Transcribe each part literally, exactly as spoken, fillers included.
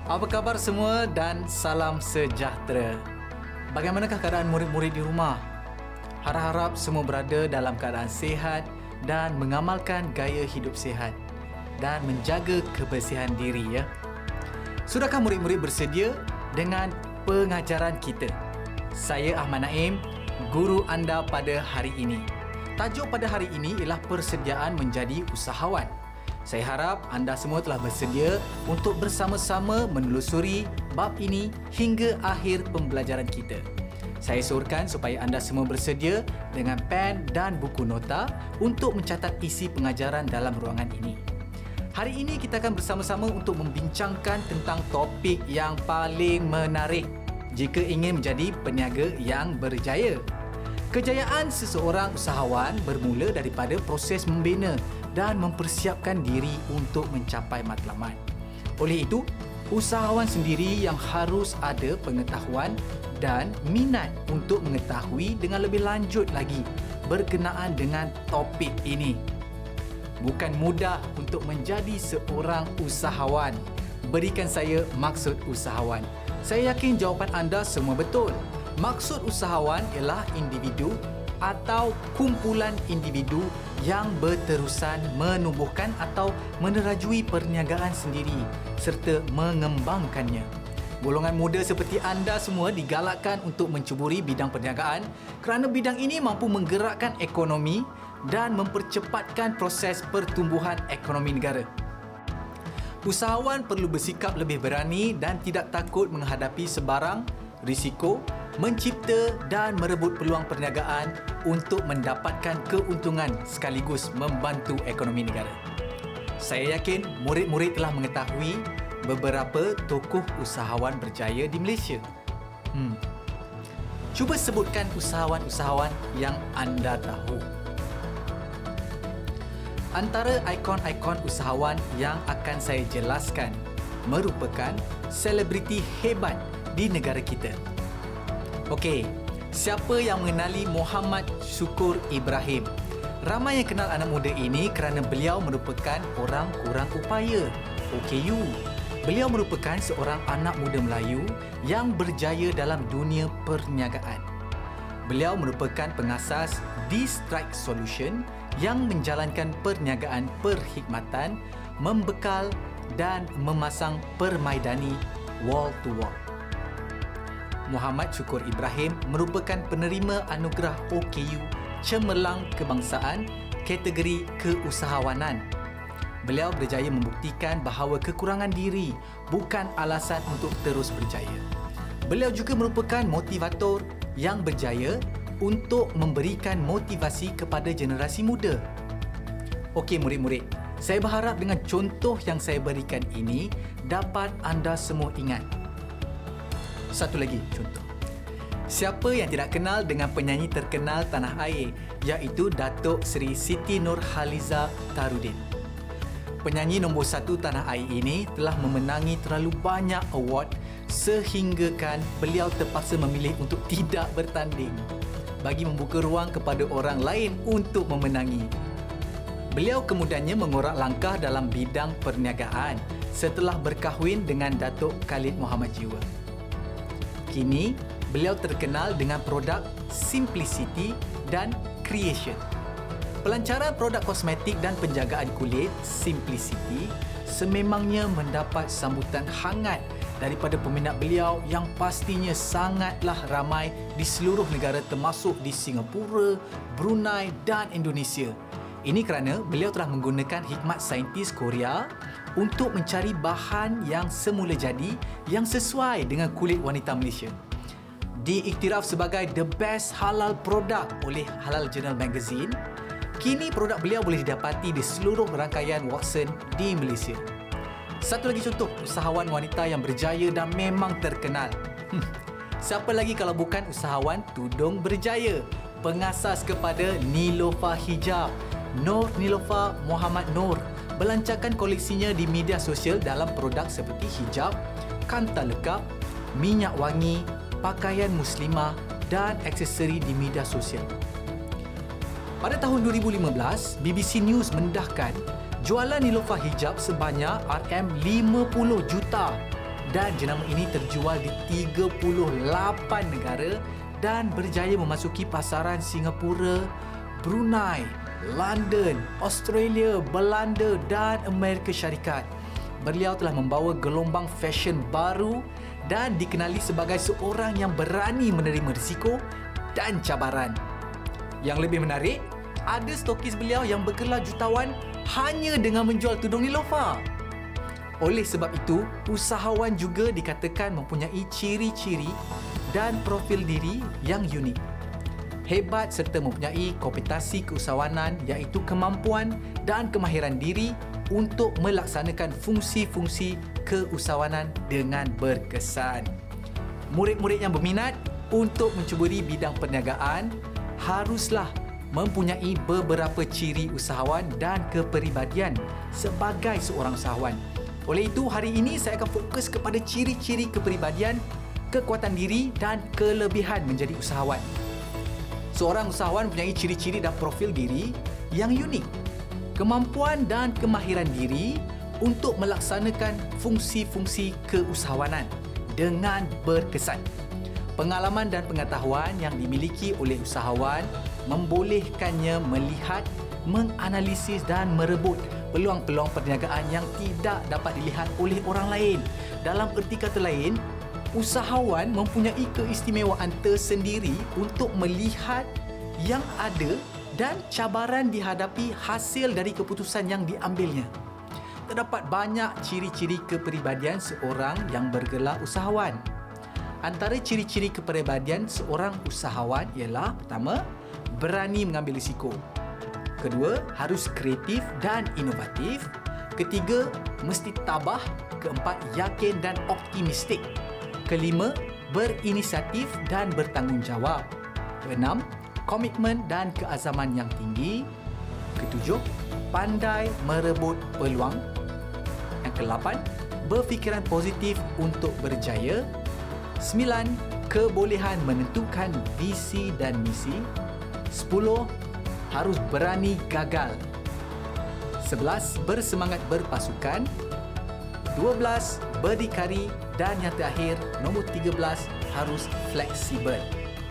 Apa khabar semua dan salam sejahtera. Bagaimanakah keadaan murid-murid di rumah? Harap-harap semua berada dalam keadaan sihat dan mengamalkan gaya hidup sihat dan menjaga kebersihan diri ya. Sudahkah murid-murid bersedia dengan pengajaran kita? Saya Ahmad Naim, guru anda pada hari ini. Tajuk pada hari ini ialah persediaan menjadi usahawan. Saya harap anda semua telah bersedia untuk bersama-sama menelusuri bab ini hingga akhir pembelajaran kita. Saya suruhkan supaya anda semua bersedia dengan pen dan buku nota untuk mencatat isi pengajaran dalam ruangan ini. Hari ini kita akan bersama-sama untuk membincangkan tentang topik yang paling menarik jika ingin menjadi peniaga yang berjaya. Kejayaan seseorang usahawan bermula daripada proses membina dan mempersiapkan diri untuk mencapai matlamat. Oleh itu, usahawan sendiri yang harus ada pengetahuan dan minat untuk mengetahui dengan lebih lanjut lagi berkenaan dengan topik ini. Bukan mudah untuk menjadi seorang usahawan. Berikan saya maksud usahawan. Saya yakin jawapan anda semua betul. Maksud usahawan ialah individu atau kumpulan individu yang berterusan menumbuhkan atau menerajui perniagaan sendiri serta mengembangkannya. Golongan muda seperti anda semua digalakkan untuk mencuburi bidang perniagaan kerana bidang ini mampu menggerakkan ekonomi dan mempercepatkan proses pertumbuhan ekonomi negara. Usahawan perlu bersikap lebih berani dan tidak takut menghadapi sebarang risiko, mencipta dan merebut peluang perniagaan untuk mendapatkan keuntungan sekaligus membantu ekonomi negara. Saya yakin murid-murid telah mengetahui beberapa tokoh usahawan berjaya di Malaysia. Hmm. Cuba sebutkan usahawan-usahawan yang anda tahu. Antara ikon-ikon usahawan yang akan saya jelaskan merupakan selebriti hebat di negara kita. Okey, siapa yang mengenali Muhammad Syukur Ibrahim? Ramai yang kenal anak muda ini kerana beliau merupakan orang kurang upaya, O K U. Beliau merupakan seorang anak muda Melayu yang berjaya dalam dunia perniagaan. Beliau merupakan pengasas D-Strike Solution yang menjalankan perniagaan perkhidmatan, membekal dan memasang permaidani wall-to-wall. Muhammad Syukur Ibrahim merupakan penerima anugerah O K U Cemerlang Kebangsaan kategori keusahawanan. Beliau berjaya membuktikan bahawa kekurangan diri bukan alasan untuk terus berjaya. Beliau juga merupakan motivator yang berjaya untuk memberikan motivasi kepada generasi muda. Okey murid-murid, saya berharap dengan contoh yang saya berikan ini dapat anda semua ingat. Satu lagi contoh. Siapa yang tidak kenal dengan penyanyi terkenal tanah air iaitu Datuk Seri Siti Nurhaliza Tarudin. Penyanyi nombor satu tanah air ini telah memenangi terlalu banyak award sehinggakan beliau terpaksa memilih untuk tidak bertanding bagi membuka ruang kepada orang lain untuk memenangi. Beliau kemudiannya mengorak langkah dalam bidang perniagaan setelah berkahwin dengan Datuk Khalid Muhammad Jiwa. Kini, beliau terkenal dengan produk Simplicity dan Creation. Pelancaran produk kosmetik dan penjagaan kulit Simplicity sememangnya mendapat sambutan hangat daripada peminat beliau yang pastinya sangatlah ramai di seluruh negara termasuk di Singapura, Brunei dan Indonesia. Ini kerana beliau telah menggunakan hikmat saintis Korea untuk mencari bahan yang semula jadi yang sesuai dengan kulit wanita Malaysia. Diiktiraf sebagai the best halal product oleh Halal Journal Magazine, kini produk beliau boleh didapati di seluruh rangkaian Watson di Malaysia. Satu lagi contoh usahawan wanita yang berjaya dan memang terkenal. Hmm. Siapa lagi kalau bukan usahawan tudung berjaya, pengasas kepada Nilofa Hijab, Nur Nilofa Muhammad Nur, belancarkan koleksinya di media sosial dalam produk seperti hijab, kanta lekap, minyak wangi, pakaian muslimah dan aksesori di media sosial. Pada tahun dua ribu lima belas, B B C News mendahkan jualan Nilofa hijab sebanyak R M lima puluh juta dan jenama ini terjual di tiga puluh lapan negara dan berjaya memasuki pasaran Singapura, Brunei, London, Australia, Belanda dan Amerika Syarikat. Beliau telah membawa gelombang fashion baru dan dikenali sebagai seorang yang berani menerima risiko dan cabaran. Yang lebih menarik, ada stokis beliau yang bergelar jutawan hanya dengan menjual tudung Neelofa. Oleh sebab itu, usahawan juga dikatakan mempunyai ciri-ciri dan profil diri yang unik. Hebat serta mempunyai kompetisi keusahawanan iaitu kemampuan dan kemahiran diri untuk melaksanakan fungsi-fungsi keusahawanan dengan berkesan. Murid-murid yang berminat untuk mencuburi bidang perniagaan haruslah mempunyai beberapa ciri usahawan dan kepribadian sebagai seorang usahawan. Oleh itu, hari ini saya akan fokus kepada ciri-ciri kepribadian, kekuatan diri dan kelebihan menjadi usahawan. Seorang usahawan mempunyai ciri-ciri dan profil diri yang unik, kemampuan dan kemahiran diri untuk melaksanakan fungsi-fungsi keusahawanan dengan berkesan. Pengalaman dan pengetahuan yang dimiliki oleh usahawan membolehkannya melihat, menganalisis dan merebut peluang-peluang perniagaan yang tidak dapat dilihat oleh orang lain. Dalam erti kata lain, usahawan mempunyai keistimewaan tersendiri untuk melihat yang ada dan cabaran dihadapi hasil dari keputusan yang diambilnya. Terdapat banyak ciri-ciri kepribadian seorang yang bergelar usahawan. Antara ciri-ciri kepribadian seorang usahawan ialah pertama, berani mengambil risiko. Kedua, harus kreatif dan inovatif. Ketiga, mesti tabah. Keempat, yakin dan optimistik. Kelima, berinisiatif dan bertanggungjawab. Keenam, komitmen dan keazaman yang tinggi. Ketujuh, pandai merebut peluang. Yang kelapan, berfikiran positif untuk berjaya. Sembilan, kebolehan menentukan visi dan misi. Sepuluh, harus berani gagal. Sebelas, bersemangat berpasukan. Dua belas, berdikari. Dan yang terakhir, nombor tiga belas, harus fleksibel.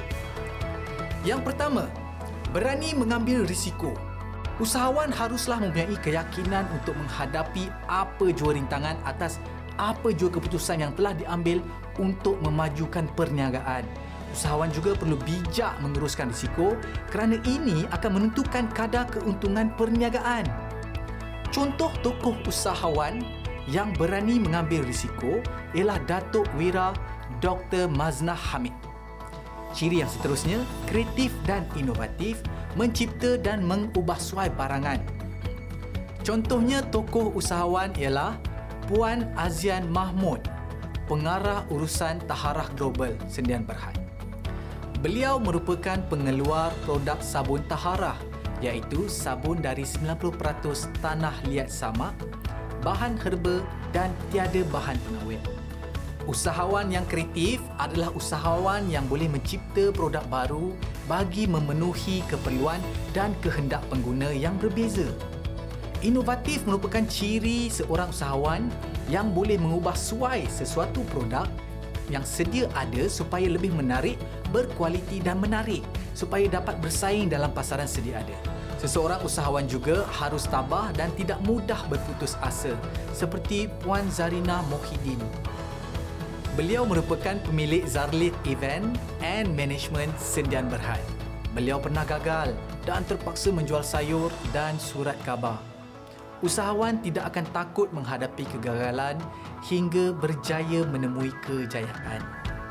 Yang pertama, berani mengambil risiko. Usahawan haruslah mempunyai keyakinan untuk menghadapi apa jua rintangan atas apa jua keputusan yang telah diambil untuk memajukan perniagaan. Usahawan juga perlu bijak meneruskan risiko kerana ini akan menentukan kadar keuntungan perniagaan. Contoh tokoh usahawan yang berani mengambil risiko ialah Datuk Wira Doktor Maznah Hamid. Ciri yang seterusnya, kreatif dan inovatif, mencipta dan mengubah suai barangan. Contohnya tokoh usahawan ialah Puan Azian Mahmud, pengarah urusan taharah global Sendian Berhad. Beliau merupakan pengeluar produk sabun taharah iaitu sabun dari sembilan puluh peratus tanah liat samak, bahan herba dan tiada bahan pengawet. Usahawan yang kreatif adalah usahawan yang boleh mencipta produk baru bagi memenuhi keperluan dan kehendak pengguna yang berbeza. Inovatif merupakan ciri seorang usahawan yang boleh mengubah suai sesuatu produk yang sedia ada supaya lebih menarik, berkualiti dan menarik supaya dapat bersaing dalam pasaran sedia ada. Seseorang usahawan juga harus tabah dan tidak mudah berputus asa seperti Puan Zarina Mohidin. Beliau merupakan pemilik Zarlit Event and Management Sendian Berhad. Beliau pernah gagal dan terpaksa menjual sayur dan surat khabar. Usahawan tidak akan takut menghadapi kegagalan hingga berjaya menemui kejayaan.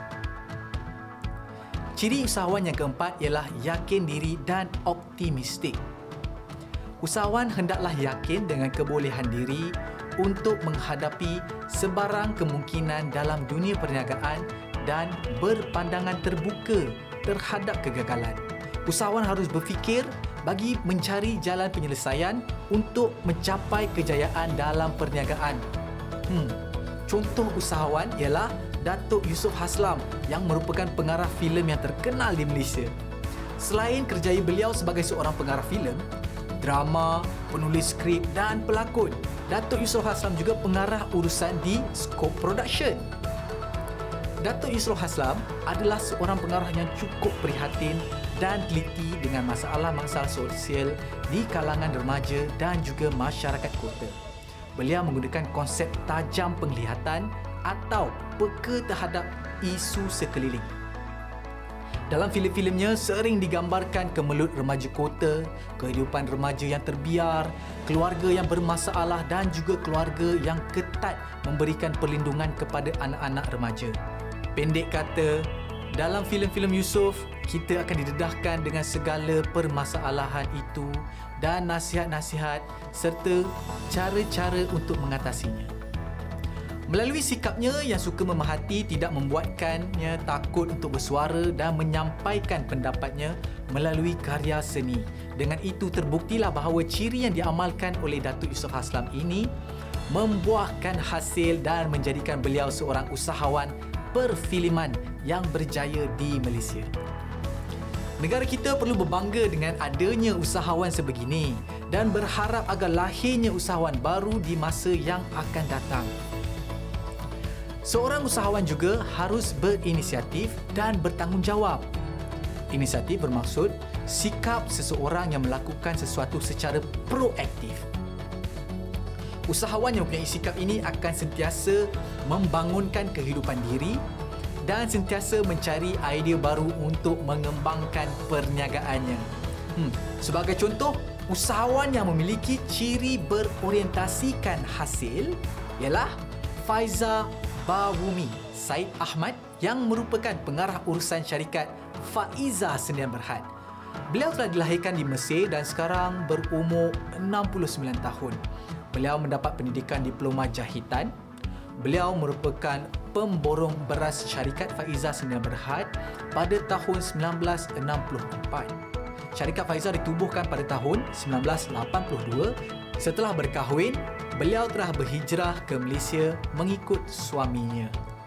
Ciri usahawan yang keempat ialah yakin diri dan optimistik. Usahawan hendaklah yakin dengan kebolehan diri untuk menghadapi sebarang kemungkinan dalam dunia perniagaan dan berpandangan terbuka terhadap kegagalan. Usahawan harus berfikir bagi mencari jalan penyelesaian untuk mencapai kejayaan dalam perniagaan. Hmm, contoh usahawan ialah Datuk Yusof Haslam yang merupakan pengarah filem yang terkenal di Malaysia. Selain kerjaya beliau sebagai seorang pengarah filem, drama, penulis skrip dan pelakon. Datuk Yusof Haslam juga pengarah urusan di Scope Production. Datuk Yusof Haslam adalah seorang pengarah yang cukup prihatin dan teliti dengan masalah-masalah sosial di kalangan remaja dan juga masyarakat kota. Beliau menggunakan konsep tajam penglihatan atau peka terhadap isu sekeliling. Dalam filem-filemnya sering digambarkan kemelut remaja kota, kehidupan remaja yang terbiar, keluarga yang bermasalah dan juga keluarga yang ketat memberikan perlindungan kepada anak-anak remaja. Pendek kata, dalam filem-filem Yusof, kita akan didedahkan dengan segala permasalahan itu dan nasihat-nasihat serta cara-cara untuk mengatasinya. Melalui sikapnya yang suka memahati tidak membuatkannya takut untuk bersuara dan menyampaikan pendapatnya melalui karya seni. Dengan itu terbuktilah bahawa ciri yang diamalkan oleh Datuk Yusof Haslam ini membuahkan hasil dan menjadikan beliau seorang usahawan perfilman yang berjaya di Malaysia. Negara kita perlu berbangga dengan adanya usahawan sebegini dan berharap agar lahirnya usahawan baru di masa yang akan datang. Seorang usahawan juga harus berinisiatif dan bertanggungjawab. Inisiatif bermaksud sikap seseorang yang melakukan sesuatu secara proaktif. Usahawan yang mempunyai sikap ini akan sentiasa membangunkan kehidupan diri dan sentiasa mencari idea baru untuk mengembangkan perniagaannya. Hmm, sebagai contoh, usahawan yang memiliki ciri berorientasikan hasil ialah Faiza Bawumi Said Ahmad yang merupakan pengarah urusan syarikat Faiza Sdn Bhd. Beliau telah dilahirkan di Mesir dan sekarang berumur enam puluh sembilan tahun. Beliau mendapat pendidikan diploma jahitan. Beliau merupakan pemborong beras syarikat Faiza Sdn Bhd pada tahun sembilan belas enam puluh empat. Syarikat Faiza ditubuhkan pada tahun sembilan belas lapan puluh dua. Setelah berkahwin, beliau telah berhijrah ke Malaysia mengikut suaminya.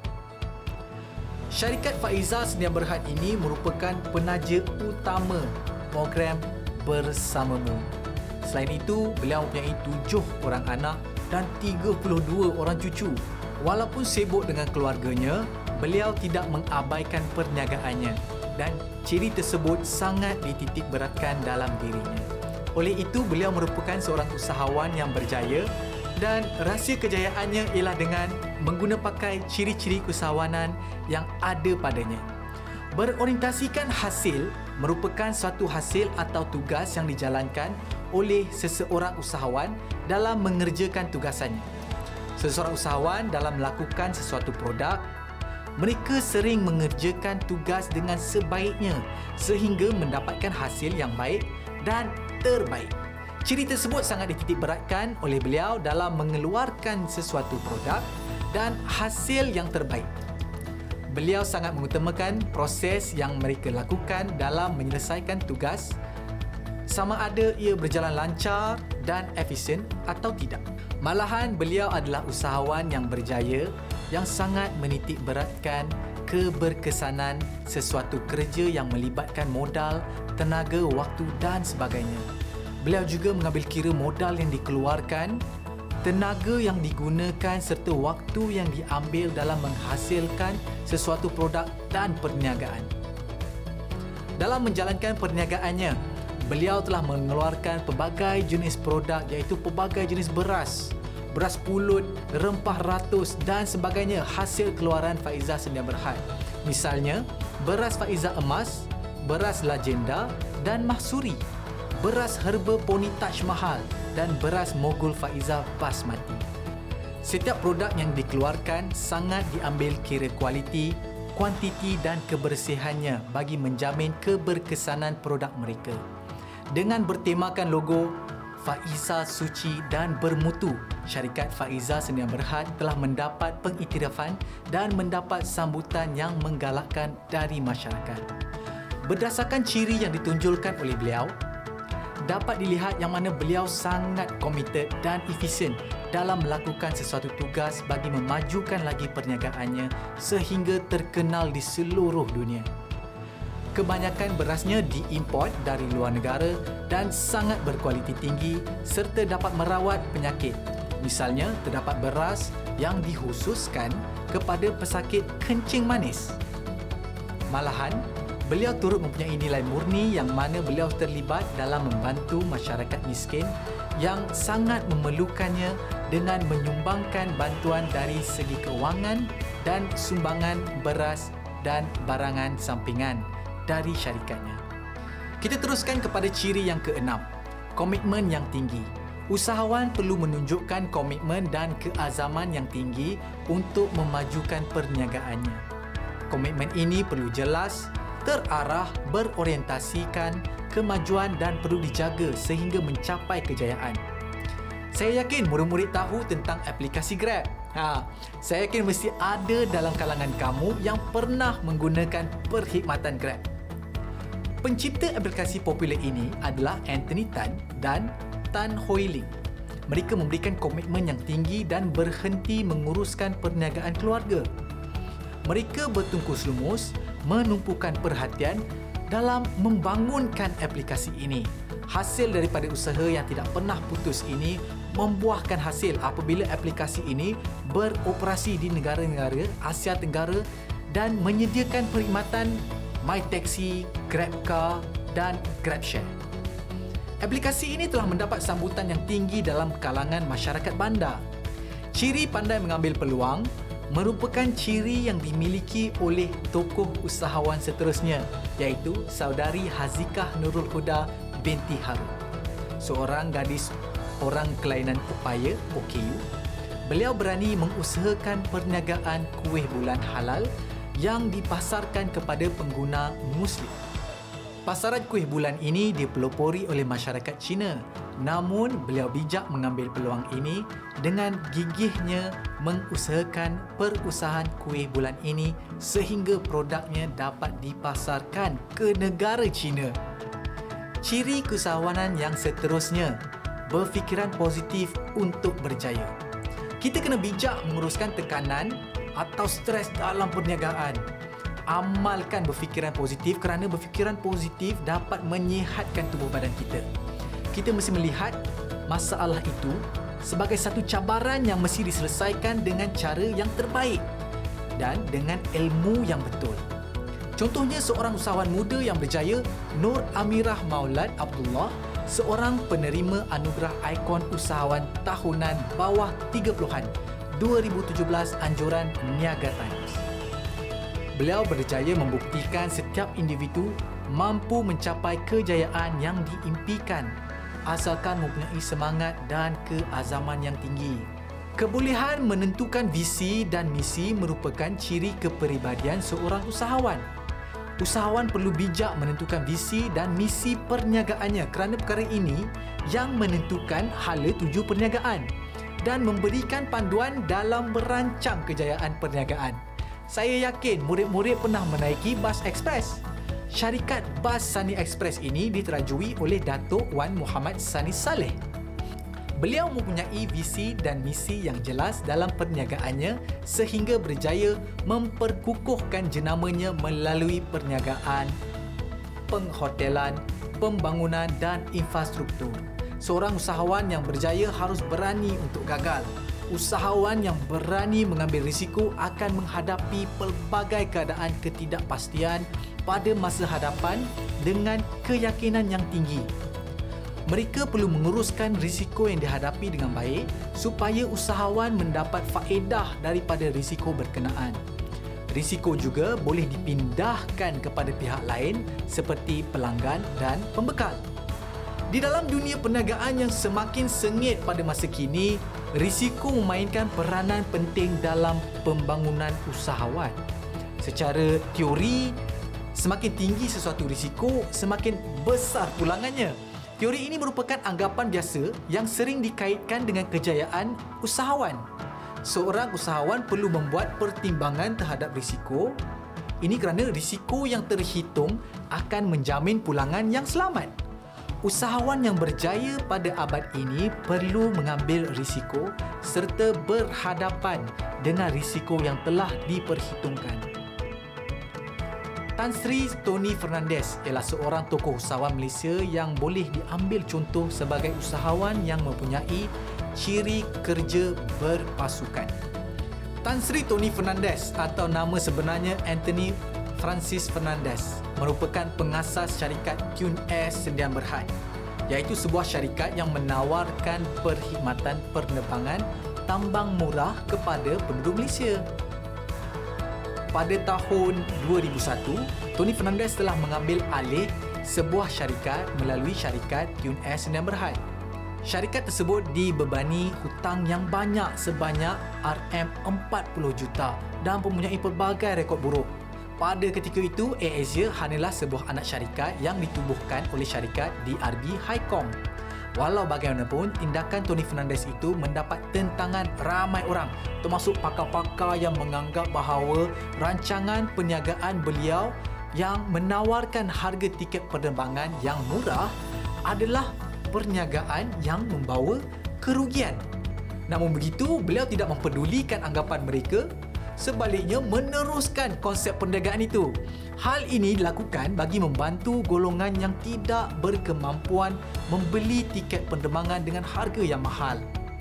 Syarikat Faiza Sdn Bhd ini merupakan penaja utama program Bersamamu. Selain itu, beliau mempunyai tujuh orang anak dan tiga puluh dua orang cucu. Walaupun sibuk dengan keluarganya, beliau tidak mengabaikan perniagaannya dan ciri tersebut sangat dititik beratkan dalam dirinya. Oleh itu, beliau merupakan seorang usahawan yang berjaya dan rahsia kejayaannya ialah dengan mengguna pakai ciri-ciri keusahawanan yang ada padanya. Berorientasikan hasil merupakan suatu hasil atau tugas yang dijalankan oleh seseorang usahawan dalam mengerjakan tugasannya. Seseorang usahawan dalam melakukan sesuatu produk, mereka sering mengerjakan tugas dengan sebaiknya sehingga mendapatkan hasil yang baik dan terbaik. Ciri tersebut sangat dititik beratkan oleh beliau dalam mengeluarkan sesuatu produk dan hasil yang terbaik. Beliau sangat mengutamakan proses yang mereka lakukan dalam menyelesaikan tugas, sama ada ia berjalan lancar dan efisien atau tidak. Malahan beliau adalah usahawan yang berjaya yang sangat menitik beratkan keberkesanan sesuatu kerja yang melibatkan modal, tenaga, waktu dan sebagainya. Beliau juga mengambil kira modal yang dikeluarkan, tenaga yang digunakan serta waktu yang diambil dalam menghasilkan sesuatu produk dan perniagaan. Dalam menjalankan perniagaannya, beliau telah mengeluarkan pelbagai jenis produk iaitu pelbagai jenis beras, beras pulut, rempah ratus dan sebagainya hasil keluaran Faiza Sdn Bhd. Misalnya, beras Faiza Emas, beras Legenda dan Mahsuri, beras herba Poni Taj Mahal dan beras Mogul Faiza Basmati. Setiap produk yang dikeluarkan sangat diambil kira kualiti, kuantiti dan kebersihannya bagi menjamin keberkesanan produk mereka. Dengan bertemakan logo Faiza Suci dan Bermutu, syarikat Faiza Sdn Bhd telah mendapat pengiktirafan dan mendapat sambutan yang menggalakkan dari masyarakat. Berdasarkan ciri yang ditunjulkan oleh beliau, dapat dilihat yang mana beliau sangat komited dan efisien dalam melakukan sesuatu tugas bagi memajukan lagi perniagaannya sehingga terkenal di seluruh dunia. kebanyakan berasnya diimport dari luar negara dan sangat berkualiti tinggi serta dapat merawat penyakit. Misalnya, terdapat beras yang dikhususkan kepada pesakit kencing manis. Malahan, beliau turut mempunyai nilai murni yang mana beliau terlibat dalam membantu masyarakat miskin yang sangat memerlukannya dengan menyumbangkan bantuan dari segi keuangan dan sumbangan beras dan barangan sampingan dari syarikatnya. Kita teruskan kepada ciri yang keenam, komitmen yang tinggi. Usahawan perlu menunjukkan komitmen dan keazaman yang tinggi untuk memajukan perniagaannya. Komitmen ini perlu jelas, terarah, berorientasikan kemajuan dan perlu dijaga sehingga mencapai kejayaan. Saya yakin murid-murid tahu tentang aplikasi Grab. Ha, saya yakin mesti ada dalam kalangan kamu yang pernah menggunakan perkhidmatan Grab. Pencipta aplikasi popular ini adalah Anthony Tan dan Tan Hoi Ling. Mereka memberikan komitmen yang tinggi dan berhenti menguruskan perniagaan keluarga. Mereka bertungkus lumus menumpukan perhatian dalam membangunkan aplikasi ini. Hasil daripada usaha yang tidak pernah putus ini membuahkan hasil apabila aplikasi ini beroperasi di negara-negara Asia Tenggara dan menyediakan perkhidmatan MyTaxi, GrabCar dan GrabShare. Aplikasi ini telah mendapat sambutan yang tinggi dalam kalangan masyarakat bandar. Ciri pandai mengambil peluang merupakan ciri yang dimiliki oleh tokoh usahawan seterusnya, iaitu saudari Hazikah Nurul Huda binti Harun, seorang gadis orang kelainan upaya O K U. Beliau berani mengusahakan perniagaan kuih bulan halal yang dipasarkan kepada pengguna Muslim. Pasaran kuih bulan ini dipelopori oleh masyarakat Cina, namun beliau bijak mengambil peluang ini dengan gigihnya mengusahakan perusahaan kuih bulan ini sehingga produknya dapat dipasarkan ke negara Cina. Ciri keusahawanan yang seterusnya, berfikiran positif untuk berjaya. Kita kena bijak menguruskan tekanan atau stres dalam perniagaan. Amalkan berfikiran positif kerana berfikiran positif dapat menyihatkan tubuh badan kita. Kita mesti melihat masalah itu sebagai satu cabaran yang mesti diselesaikan dengan cara yang terbaik dan dengan ilmu yang betul. Contohnya seorang usahawan muda yang berjaya, Nur Amirah Maulad Abdullah, seorang penerima anugerah ikon usahawan tahunan bawah tiga puluhan dua ribu tujuh belas anjuran Niaga Times. Beliau berjaya membuktikan setiap individu mampu mencapai kejayaan yang diimpikan asalkan mempunyai semangat dan keazaman yang tinggi. Kebolehan menentukan visi dan misi merupakan ciri kepribadian seorang usahawan. Usahawan perlu bijak menentukan visi dan misi perniagaannya kerana perkara ini yang menentukan hala tuju perniagaan dan memberikan panduan dalam merancang kejayaan perniagaan. Saya yakin murid-murid pernah menaiki bas ekspres. Syarikat Bas Sani Express ini diterajui oleh Datuk Wan Muhammad Sani Saleh. Beliau mempunyai visi dan misi yang jelas dalam perniagaannya sehingga berjaya memperkukuhkan jenamanya melalui perniagaan, penghotelan, pembangunan dan infrastruktur. Seorang usahawan yang berjaya harus berani untuk gagal. Usahawan yang berani mengambil risiko akan menghadapi pelbagai keadaan ketidakpastian pada masa hadapan dengan keyakinan yang tinggi. Mereka perlu menguruskan risiko yang dihadapi dengan baik supaya usahawan mendapat faedah daripada risiko berkenaan. Risiko juga boleh dipindahkan kepada pihak lain seperti pelanggan dan pembekal. Di dalam dunia perniagaan yang semakin sengit pada masa kini, risiko memainkan peranan penting dalam pembangunan usahawan. Secara teori, semakin tinggi sesuatu risiko, semakin besar pulangannya. Teori ini merupakan anggapan biasa yang sering dikaitkan dengan kejayaan usahawan. Seorang usahawan perlu membuat pertimbangan terhadap risiko. Ini kerana risiko yang terhitung akan menjamin pulangan yang selamat. Usahawan yang berjaya pada abad ini perlu mengambil risiko serta berhadapan dengan risiko yang telah diperhitungkan. Tan Sri Tony Fernandes ialah seorang tokoh usahawan Malaysia yang boleh diambil contoh sebagai usahawan yang mempunyai ciri kerja berpasukan. Tan Sri Tony Fernandes atau nama sebenarnya Anthony Francis Fernandes merupakan pengasas syarikat Tune Air Sdn Bhd, iaitu sebuah syarikat yang menawarkan perkhidmatan penerbangan tambang murah kepada penduduk Malaysia. Pada tahun dua ribu satu, Tony Fernandes telah mengambil alih sebuah syarikat melalui syarikat Tune Air Sdn Bhd. Syarikat tersebut dibebani hutang yang banyak sebanyak R M empat puluh juta dan mempunyai pelbagai rekod buruk. Pada ketika itu, AirAsia hanyalah sebuah anak syarikat yang ditubuhkan oleh syarikat D R B Highcom. Walau bagaimanapun, tindakan Tony Fernandes itu mendapat tentangan ramai orang, termasuk pakar-pakar yang menganggap bahawa rancangan perniagaan beliau yang menawarkan harga tiket penerbangan yang murah adalah perniagaan yang membawa kerugian. Namun begitu, beliau tidak mempedulikan anggapan mereka, sebaliknya meneruskan konsep perniagaan itu. Hal ini dilakukan bagi membantu golongan yang tidak berkemampuan membeli tiket penerbangan dengan harga yang mahal.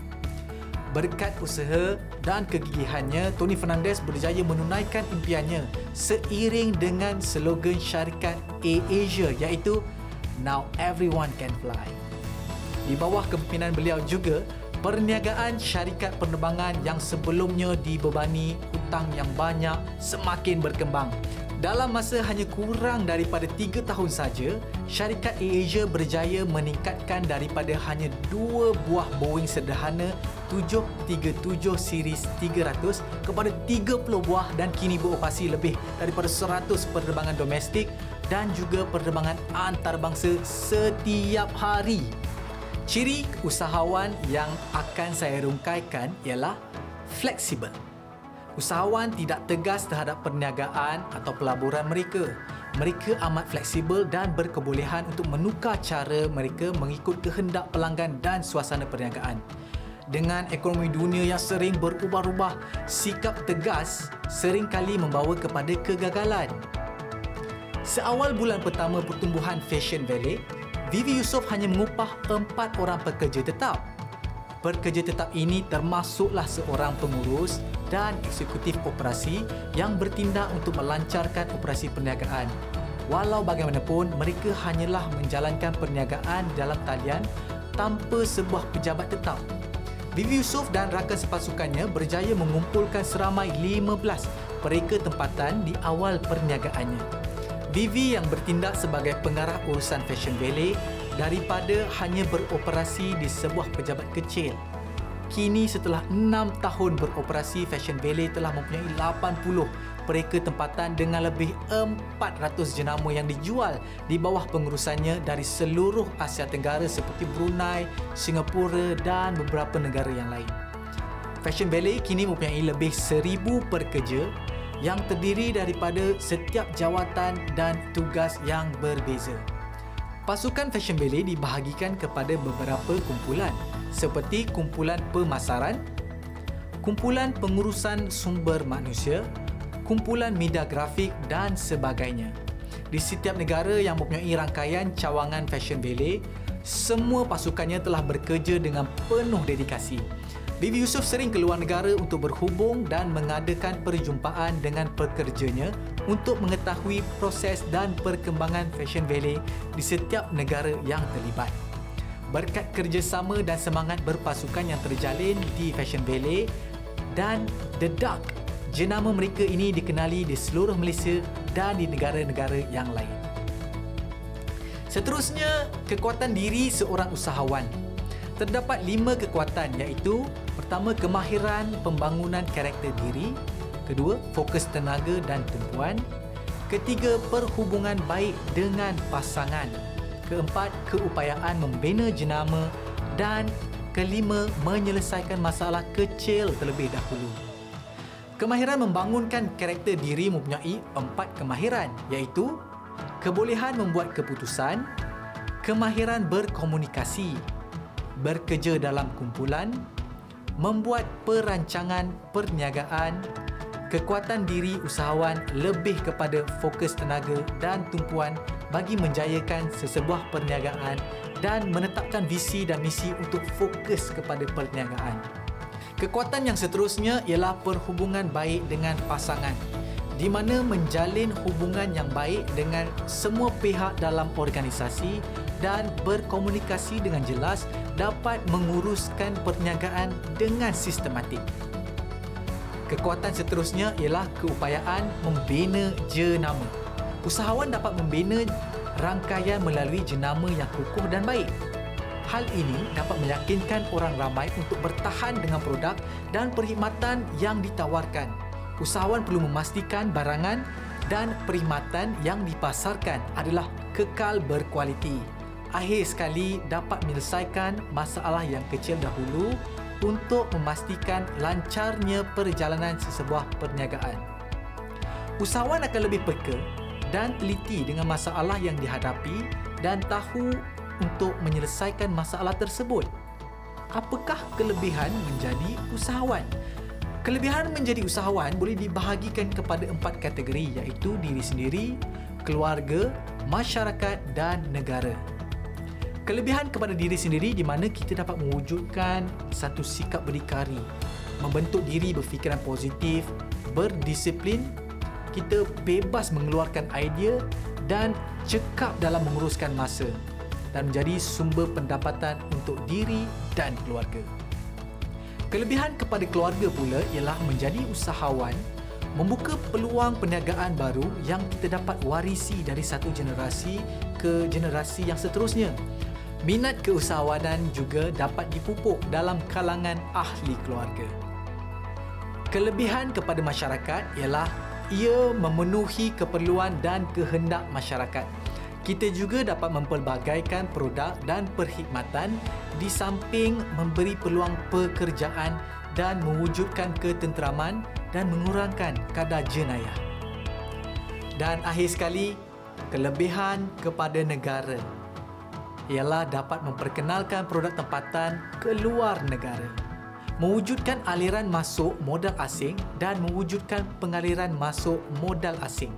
Berkat usaha dan kegigihannya, Tony Fernandes berjaya menunaikan impiannya seiring dengan slogan syarikat AirAsia iaitu Now Everyone Can Fly. Di bawah kepimpinan beliau juga, perniagaan syarikat penerbangan yang sebelumnya dibebani hutang yang banyak semakin berkembang. Dalam masa hanya kurang daripada tiga tahun saja, syarikat AirAsia berjaya meningkatkan daripada hanya dua buah Boeing sederhana tujuh tiga tujuh series tiga ratus kepada tiga puluh buah dan kini beroperasi lebih daripada seratus penerbangan domestik dan juga penerbangan antarabangsa setiap hari. Ciri usahawan yang akan saya rungkaikan ialah fleksibel. Usahawan tidak tegas terhadap perniagaan atau pelaburan mereka. Mereka amat fleksibel dan berkebolehan untuk menukar cara mereka mengikut kehendak pelanggan dan suasana perniagaan. Dengan ekonomi dunia yang sering berubah-ubah, sikap tegas seringkali membawa kepada kegagalan. Seawal bulan pertama pertumbuhan Fashion Valley, Vivi Yusof hanya mengupah empat orang pekerja tetap. Pekerja tetap ini termasuklah seorang pengurus dan eksekutif operasi yang bertindak untuk melancarkan operasi perniagaan. Walau bagaimanapun, mereka hanyalah menjalankan perniagaan dalam talian tanpa sebuah pejabat tetap. Vivi Yusof dan rakan sepasukannya berjaya mengumpulkan seramai lima belas pereka tempatan di awal perniagaannya. Vivi yang bertindak sebagai pengarah urusan Fashion Valley daripada hanya beroperasi di sebuah pejabat kecil. Kini setelah enam tahun beroperasi, Fashion Valley telah mempunyai lapan puluh pereka tempatan dengan lebih empat ratus jenama yang dijual di bawah pengurusannya dari seluruh Asia Tenggara seperti Brunei, Singapura dan beberapa negara yang lain. Fashion Valley kini mempunyai lebih seribu pekerja yang terdiri daripada setiap jawatan dan tugas yang berbeza. Pasukan Fashion Valley dibahagikan kepada beberapa kumpulan seperti kumpulan pemasaran, kumpulan pengurusan sumber manusia, kumpulan media grafik dan sebagainya. Di setiap negara yang mempunyai rangkaian cawangan Fashion Valley, semua pasukannya telah bekerja dengan penuh dedikasi. Vivi Yusof sering keluar negara untuk berhubung dan mengadakan perjumpaan dengan pekerjanya untuk mengetahui proses dan perkembangan Fashion Valley di setiap negara yang terlibat. Berkat kerjasama dan semangat berpasukan yang terjalin di Fashion Valley dan The Duck, jenama mereka ini dikenali di seluruh Malaysia dan di negara-negara yang lain. Seterusnya, kekuatan diri seorang usahawan. Terdapat lima kekuatan iaitu: pertama, kemahiran pembangunan karakter diri; kedua, fokus tenaga dan tumpuan; ketiga, perhubungan baik dengan pasangan; keempat, keupayaan membina jenama; dan kelima, menyelesaikan masalah kecil terlebih dahulu. Kemahiran membangunkan karakter diri mempunyai empat kemahiran iaitu: kebolehan membuat keputusan, kemahiran berkomunikasi, bekerja dalam kumpulan, membuat perancangan perniagaan, Kekuatan diri usahawan lebih kepada fokus tenaga dan tumpuan bagi menjayakan sesebuah perniagaan dan menetapkan visi dan misi untuk fokus kepada perniagaan. Kekuatan yang seterusnya ialah perhubungan baik dengan pasangan, di mana menjalin hubungan yang baik dengan semua pihak dalam organisasi dan berkomunikasi dengan jelas dapat menguruskan perniagaan dengan sistematik. Kekuatan seterusnya ialah keupayaan membina jenama. Usahawan dapat membina rangkaian melalui jenama yang kukuh dan baik. Hal ini dapat meyakinkan orang ramai untuk bertahan dengan produk dan perkhidmatan yang ditawarkan. Usahawan perlu memastikan barangan dan perkhidmatan yang dipasarkan adalah kekal berkualiti. Akhir sekali, dapat menyelesaikan masalah yang kecil dahulu untuk memastikan lancarnya perjalanan sesebuah perniagaan. Usahawan akan lebih peka dan teliti dengan masalah yang dihadapi dan tahu untuk menyelesaikan masalah tersebut. Apakah kelebihan menjadi usahawan? Kelebihan menjadi usahawan boleh dibahagikan kepada empat kategori, iaitu diri sendiri, keluarga, masyarakat dan negara. Kelebihan kepada diri sendiri di mana kita dapat mewujudkan satu sikap berdikari, membentuk diri berfikiran positif, berdisiplin, kita bebas mengeluarkan idea dan cekap dalam menguruskan masa dan menjadi sumber pendapatan untuk diri dan keluarga. Kelebihan kepada keluarga pula ialah menjadi usahawan, membuka peluang perniagaan baru yang kita dapat warisi dari satu generasi ke generasi yang seterusnya. Minat keusahawanan juga dapat dipupuk dalam kalangan ahli keluarga. Kelebihan kepada masyarakat ialah ia memenuhi keperluan dan kehendak masyarakat. Kita juga dapat mempelbagaikan produk dan perkhidmatan di samping memberi peluang pekerjaan dan mewujudkan ketenteraman dan mengurangkan kadar jenayah. Dan akhir sekali, kelebihan kepada negara ialah dapat memperkenalkan produk tempatan ke luar negara, mewujudkan aliran masuk modal asing dan mewujudkan pengaliran masuk modal asing.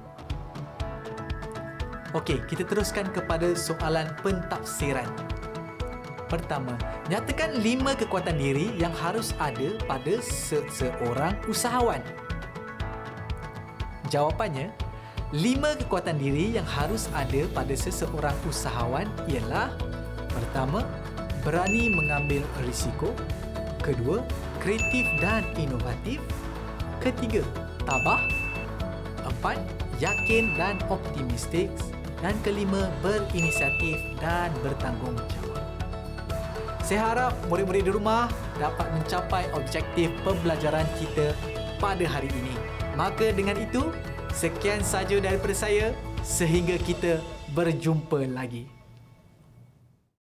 Okey, kita teruskan kepada soalan pentafsiran. Pertama, nyatakan lima kekuatan diri yang harus ada pada seseorang usahawan. Jawapannya, lima kekuatan diri yang harus ada pada seseorang usahawan ialah: pertama, berani mengambil risiko; kedua, kreatif dan inovatif; ketiga, tabah; empat, yakin dan optimistik; dan kelima, berinisiatif dan bertanggungjawab. Saya harap murid-murid di rumah dapat mencapai objektif pembelajaran kita pada hari ini. Maka dengan itu, sekian saja daripada saya. Sehingga kita berjumpa lagi.